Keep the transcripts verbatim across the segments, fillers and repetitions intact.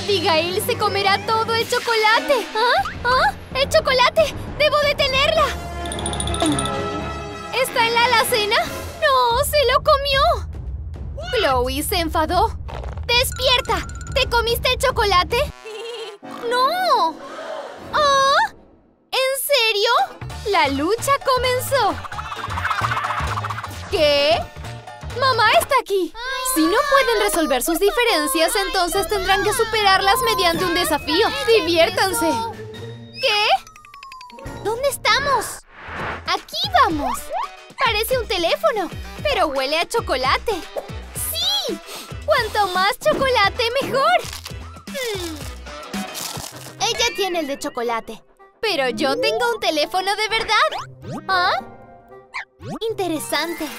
Abigail se comerá todo el chocolate. ¿Ah? ¿Ah? ¡El chocolate! ¡Debo detenerla! ¿Está en la alacena? ¡No! ¡Se lo comió! Chloe se enfadó. ¡Despierta! ¿Te comiste el chocolate? ¡No! ¿Ah? ¿En serio? La lucha comenzó. ¿Qué? ¡Mamá está aquí! Si no pueden resolver sus diferencias, entonces tendrán que superarlas mediante un desafío. ¡Diviértanse! ¿Qué? ¿Dónde estamos? ¡Aquí vamos! Parece un teléfono, pero huele a chocolate. ¡Sí! ¡Cuanto más chocolate, mejor! Hmm. Ella tiene el de chocolate, pero yo tengo un teléfono de verdad. ¿Ah? Interesante.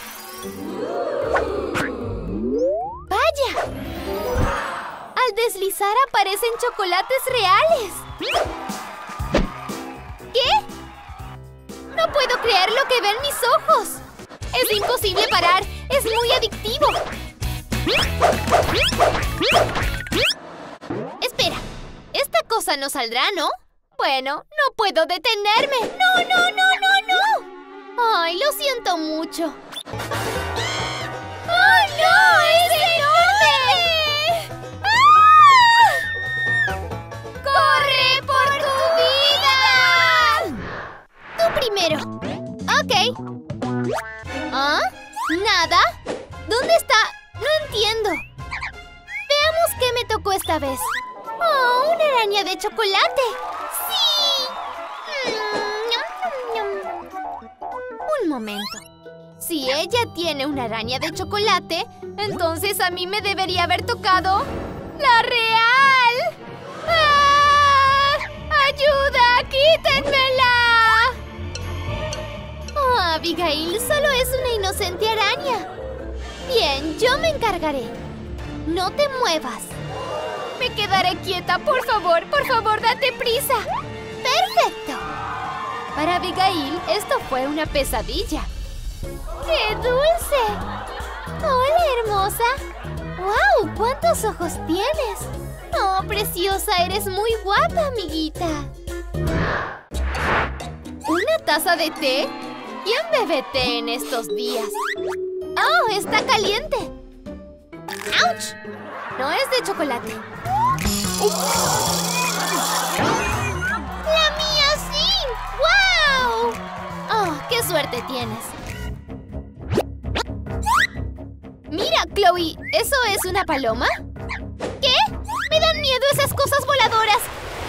¡Vaya! Al deslizar aparecen chocolates reales. ¿Qué? ¡No puedo creer lo que ven mis ojos! ¡Es imposible parar! ¡Es muy adictivo! Espera, esta cosa no saldrá, ¿no? Bueno, no puedo detenerme. ¡No, no, no, no, no! ¡Ay, lo siento mucho! ¡Oh, no! ¡Es enorme! ¡Ah! ¡Corre por tu vida! Tú primero. Ok. ¿Ah? ¿Nada? ¿Dónde está? No entiendo. Veamos qué me tocó esta vez. ¡Oh, una araña de chocolate! ¡Sí! Un momento. Si ella tiene una araña de chocolate, entonces a mí me debería haber tocado la real. ¡Ah! ¡Ayuda! ¡Quítenmela! Oh, Abigail solo es una inocente araña. Bien, yo me encargaré. No te muevas. Me quedaré quieta, por favor, por favor, date prisa. ¡Perfecto! Para Abigail, esto fue una pesadilla. ¡Qué dulce! ¡Hola, hermosa! ¡Wow! ¿Cuántos ojos tienes? ¡Oh, preciosa! Eres muy guapa, amiguita. ¿Una taza de té? ¿Quién bebe té en estos días? ¡Oh, está caliente! ¡Auch! No es de chocolate. ¡La mía sí! ¡Wow! ¡Oh, qué suerte tienes! Mira, Chloe, ¿eso es una paloma? ¿Qué? ¡Me dan miedo esas cosas voladoras!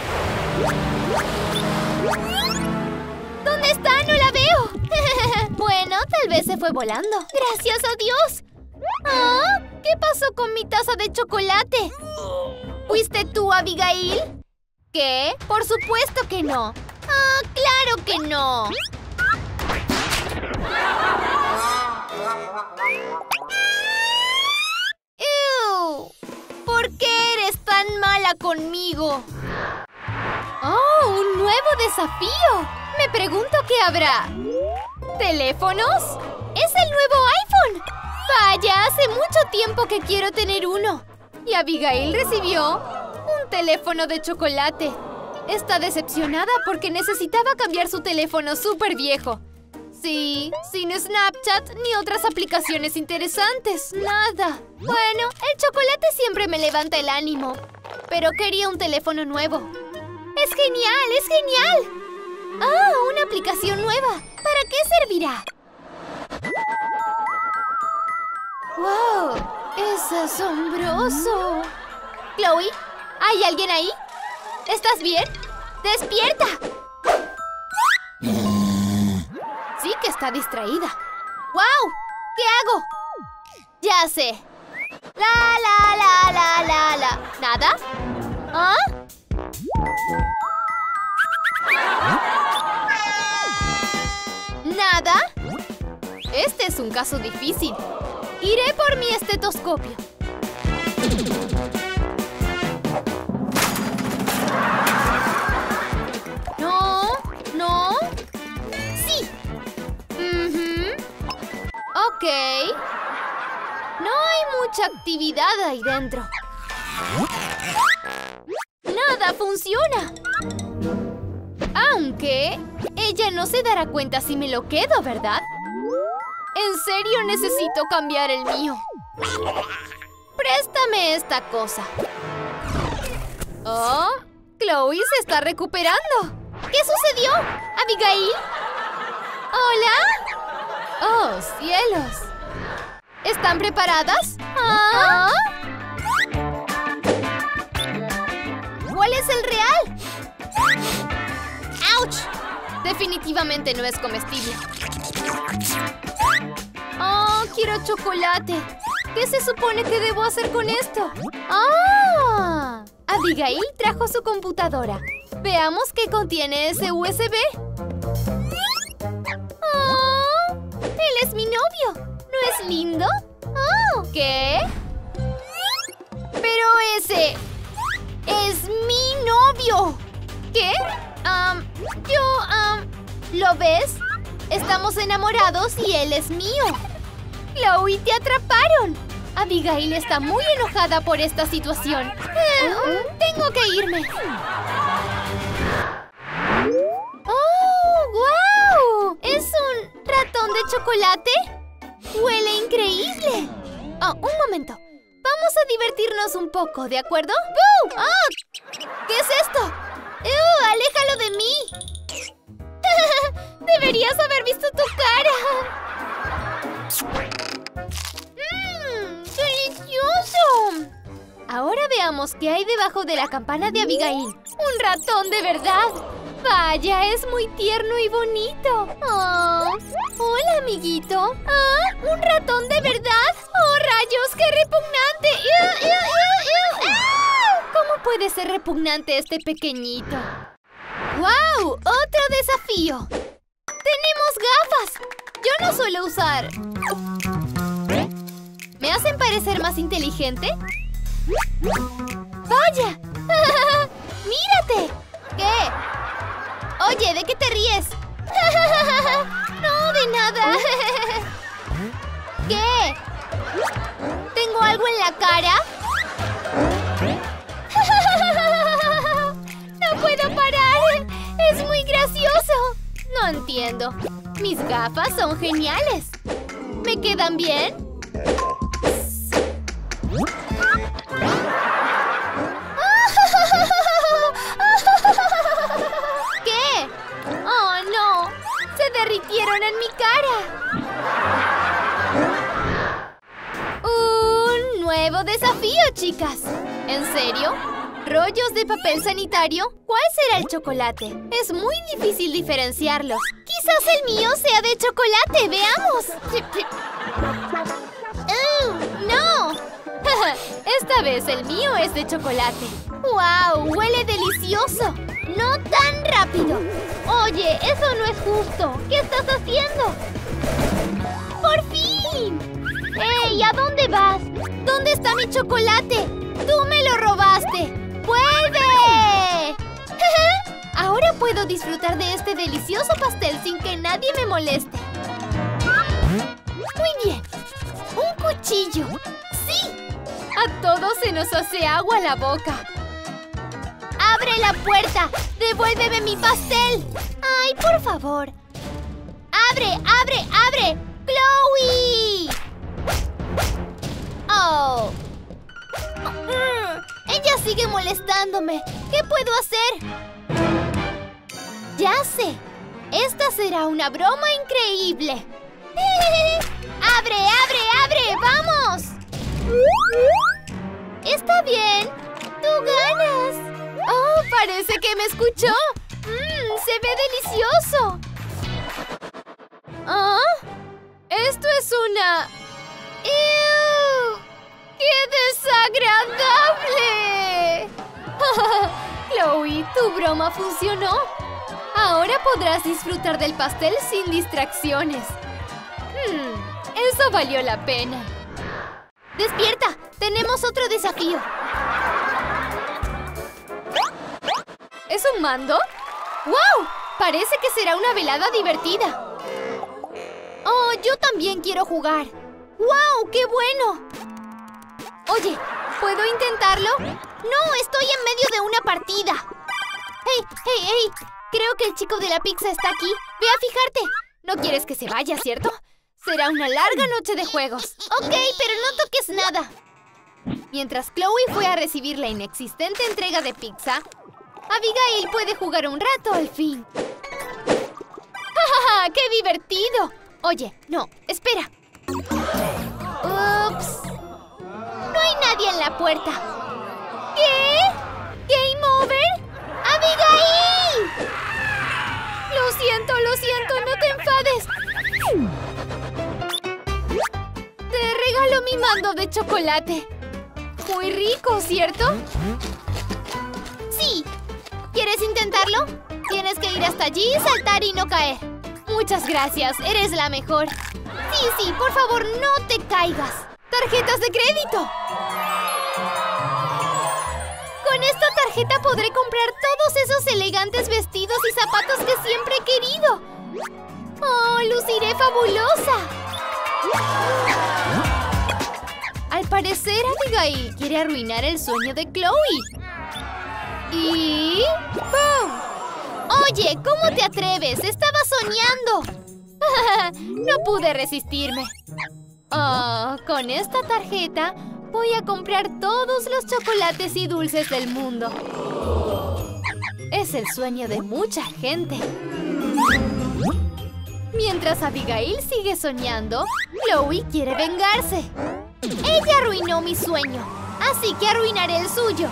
¿Dónde está? ¡No la veo! Bueno, tal vez se fue volando. ¡Gracias a Dios! ¿Ah? ¿Qué pasó con mi taza de chocolate? ¿Fuiste tú, Abigail? ¿Qué? Por supuesto que no. ¡Ah, claro que no! ¡Ew! ¿Por qué eres tan mala conmigo? ¡Oh, un nuevo desafío! Me pregunto qué habrá. ¿Teléfonos? ¡Es el nuevo iPhone! ¡Vaya! Hace mucho tiempo que quiero tener uno. Y Abigail recibió un teléfono de chocolate. Está decepcionada porque necesitaba cambiar su teléfono súper viejo. Sí, sin Snapchat ni otras aplicaciones interesantes. Nada. Bueno, el chocolate siempre me levanta el ánimo. Pero quería un teléfono nuevo. ¡Es genial! ¡Es genial! ¡Ah! Una aplicación nueva. ¿Para qué servirá? ¡Wow! ¡Es asombroso! Chloe, ¿hay alguien ahí? ¿Estás bien? ¡Despierta! Sí que está distraída. ¡Wow! ¿Qué hago? Ya sé. La, la, la, la, la, la. ¿Nada? ¿Ah? ¿Nada? Este es un caso difícil. Iré por mi estetoscopio. No, no. Sí. Uh-huh. Ok. No hay mucha actividad ahí dentro. ¡Nada funciona! Aunque ella no se dará cuenta si me lo quedo, ¿verdad? En serio necesito cambiar el mío. Préstame esta cosa. Oh, Chloe se está recuperando. ¿Qué sucedió? ¿Abigail? ¿Hola? ¡Oh, cielos! ¿Están preparadas? ¿Ah? ¿Cuál es el real? ¡Auch! Definitivamente no es comestible. ¡Oh, quiero chocolate! ¿Qué se supone que debo hacer con esto? ¡Ah! Abigail trajo su computadora. Veamos qué contiene ese U S B. ¡Oh! ¡Él es mi novio! ¿No es lindo? ¡Oh! ¿Qué? Pero ese... ¡es mi novio! ¿Qué? Um, yo... Um, ¿lo ves? Estamos enamorados y él es mío. Chloe, te atraparon. Abigail está muy enojada por esta situación. Eh, um, tengo que irme. ¡Oh, guau! ¿Es un ratón de chocolate? ¡Huele increíble! Oh, un momento. Vamos a divertirnos un poco, ¿de acuerdo? ¡Boo! ¡Oh! ¿Qué es esto? ¡Ew! ¡Aléjalo de mí! ¡Deberías haber visto tu cara! ¡Mmm! ¡Delicioso! Ahora veamos qué hay debajo de la campana de Abigail. ¡Un ratón de verdad! ¡Vaya! Es muy tierno y bonito. Oh, hola, amiguito. ¿Ah? ¿Un ratón de verdad? ¡Oh, rayos! ¡Qué repugnante! ¡Ew, ew, ew, ew! ¡Ah! ¿Cómo puede ser repugnante este pequeñito? ¡Wow! ¡Otro desafío! ¡Tenemos gafas! Yo no suelo usar. ¿Me hacen parecer más inteligente? ¡Vaya! ¡Mírate! ¿Qué? Oye, ¿de qué te ríes? No, de nada. ¿Qué? ¿Tengo algo en la cara? ¡No puedo parar! ¡Es muy gracioso! No entiendo. Mis gafas son geniales. ¿Me quedan bien? ¿Qué? ¡Oh, no! ¡Se derritieron en mi cara! ¡Un nuevo desafío, chicas! ¿En serio? ¿Rollos de papel sanitario? ¿Cuál será el chocolate? Es muy difícil diferenciarlos. ¡Quizás el mío sea de chocolate! ¡Veamos! ¡Uh, no! Esta vez el mío es de chocolate. ¡Wow! ¡Huele delicioso! ¡No tan rápido! Oye, eso no es justo. ¿Qué estás haciendo? ¡Por fin! ¡Ey! ¿A dónde vas? ¿Dónde está mi chocolate? ¡Tú me lo robaste! ¡Vuelve! Ahora puedo disfrutar de este delicioso pastel sin que nadie me moleste. Muy bien. ¡Un cuchillo! ¡Sí! A todos se nos hace agua la boca. ¡Abre la puerta! ¡Devuélveme mi pastel! ¡Ay, por favor! ¡Abre, abre, abre! ¡Chloe! ¡Oh! ¡Ella sigue molestándome! ¿Qué puedo hacer? ¡Ya sé! ¡Esta será una broma increíble! ¡Abre, abre, abre! ¡Vamos! ¡Está bien! ¡Tú ganas! ¡Oh, parece que me escuchó! ¡Mmm, se ve delicioso! ¿Ah? ¡Esto es una... ¡Ew! ¡Qué desagradable! Chloe, tu broma funcionó. Ahora podrás disfrutar del pastel sin distracciones. Hmm, eso valió la pena. ¡Despierta! ¡Tenemos otro desafío! ¿Es un mando? ¡Wow! Parece que será una velada divertida. ¡Oh, yo también quiero jugar! ¡Wow! ¡Qué bueno! Oye, ¿puedo intentarlo? No, estoy en medio de una partida. ¡Hey, hey, hey! Creo que el chico de la pizza está aquí. Ve a fijarte. No quieres que se vaya, ¿cierto? Será una larga noche de juegos. Ok, pero no toques nada. Mientras Chloe fue a recibir la inexistente entrega de pizza, Abigail puede jugar un rato al fin. ¡Ja, ja, ja! ¡Qué divertido! Oye, no, espera. Ups. No hay nadie en la puerta. ¿Qué? ¿Game over? ¡Abigail! Lo siento, lo siento, no te enfades. Te regalo mi mando de chocolate. Muy rico, ¿cierto? Sí. ¿Quieres intentarlo? Tienes que ir hasta allí, saltar y no caer. Muchas gracias, eres la mejor. Sí, sí, por favor, no te caigas. ¡Tarjetas de crédito! Con esta tarjeta podré comprar todos esos elegantes vestidos y zapatos que siempre he querido. ¡Oh, luciré fabulosa! Al parecer, Abigail quiere arruinar el sueño de Chloe. Y... ¡pum! Oye, ¿cómo te atreves? ¡Estaba soñando! No pude resistirme. Oh, con esta tarjeta voy a comprar todos los chocolates y dulces del mundo. Es el sueño de mucha gente. Mientras Abigail sigue soñando, Chloe quiere vengarse. Ella arruinó mi sueño, así que arruinaré el suyo.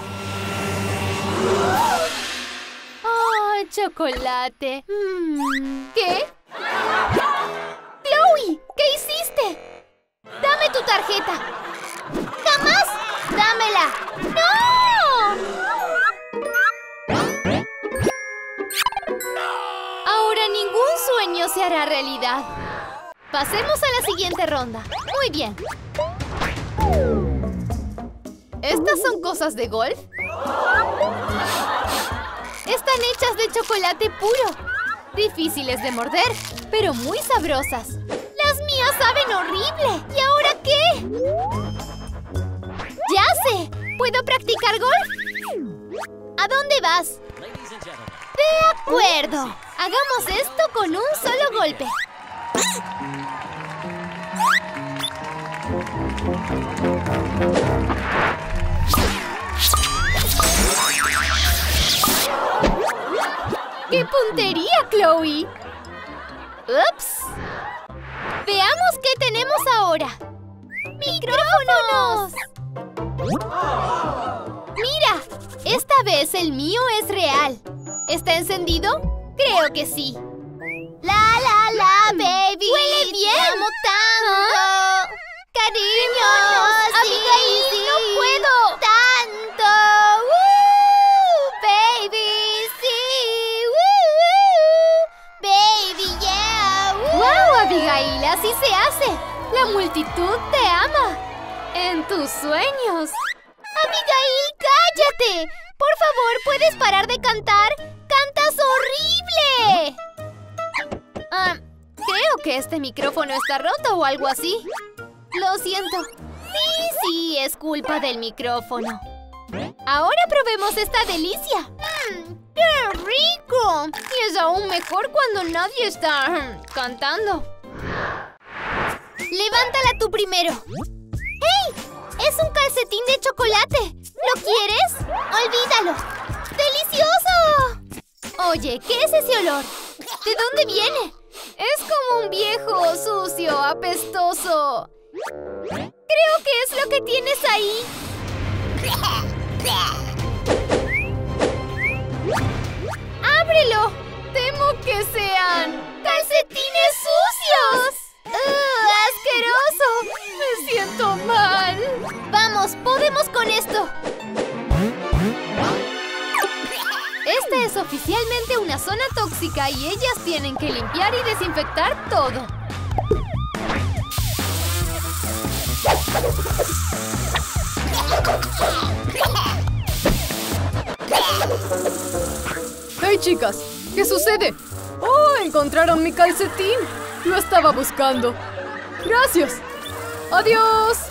¡Oh, chocolate! Mm, ¿qué? ¡Chloe! ¿Qué hiciste? ¡Dame tu tarjeta! ¡Jamás! ¡Dámela! ¡No! Ahora ningún sueño se hará realidad. Pasemos a la siguiente ronda. Muy bien. ¿Estas son cosas de golf? Están hechas de chocolate puro. Difíciles de morder, pero muy sabrosas. ¡Las mías saben horrible! ¿Y ahora qué? ¡Ya sé! ¿Puedo practicar golf? ¿A dónde vas? De acuerdo. Hagamos esto con un solo golpe. ¡Qué puntería, Chloe! ¡Ups! Veamos qué tenemos ahora. ¡Micrófonos! ¡Mira! Esta vez el mío es real. ¿Está encendido? Creo que sí. ¡La, la, la, baby! ¡Huele bien! ¡Te amo tanto! ¿Ah? ¡Cariño! ¡Abigail, sí, no puedo! ¡Tanto! ¡Woo! ¡Baby, sí! ¡Woo! ¡Baby, yeah! ¡Woo! ¡Wow, Abigail! ¡Así se hace! ¡La multitud te ama! ¡En tus sueños! ¡Abigail, cállate! ¡Por favor, ¿puedes parar de cantar? ¡Cantas horrible! Ah, creo que este micrófono está roto o algo así. Lo siento. Sí, sí, es culpa del micrófono. Ahora probemos esta delicia. ¡Mmm! ¡Qué rico! Y es aún mejor cuando nadie está mm, cantando. Levántala tú primero. ¡Hey! ¡Es un calcetín de chocolate! ¿Lo quieres? ¡Olvídalo! ¡Delicioso! Oye, ¿qué es ese olor? ¿De dónde viene? Es como un viejo, sucio, apestoso. Creo que es lo que tienes ahí. ¡Ábrelo! Temo que sean calcetines sucios. ¡Uh, asqueroso! ¡Me siento mal! ¡Vamos, podemos con esto! Esta es oficialmente una zona tóxica y ellas tienen que limpiar y desinfectar todo. ¡Hey, chicas! ¿Qué sucede? ¡Oh! ¡Encontraron mi calcetín! Lo estaba buscando. ¡Gracias! ¡Adiós!